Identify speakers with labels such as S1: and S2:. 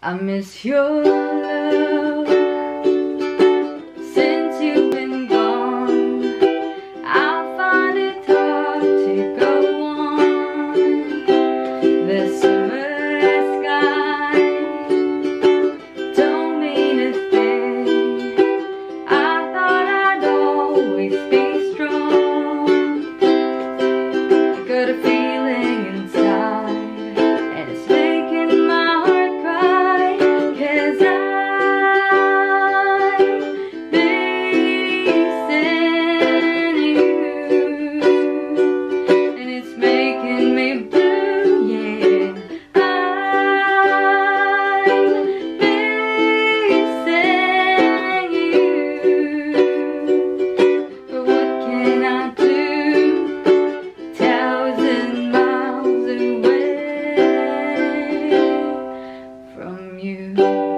S1: I miss your love since you've been gone. I find it hard to go on. The summer sky don't mean a thing. I thought I'd always be strong. I got a feeling inside, and it's making my heart cry, 'cause I'm missing you, and it's making me blue, yeah. I'm missing you, but what can I do? 1,000 miles away from you.